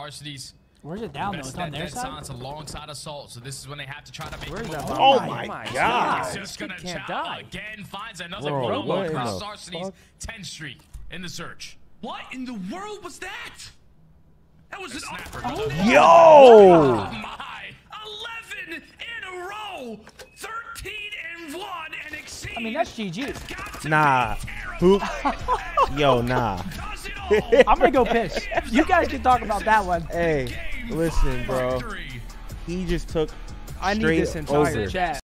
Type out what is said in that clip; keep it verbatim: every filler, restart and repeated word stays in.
Varsity's. Where's it down though? It's on their side. Silence alongside Assault, so this is when they have to try to make. Where's that? Oh, oh my God! God. He's just gonna can't die again. Finds another roll across Varsity's ten streak in the search. What in the world was that? That was an snapper. Oh, yo! Oh my! eleven in a row, thirteen and one, and exceed. I mean that's G G. Nah. Who? Yo, nah. I'm gonna go piss. You guys can talk about that one. Hey, listen, bro. He just took I need straight this entire over. chat.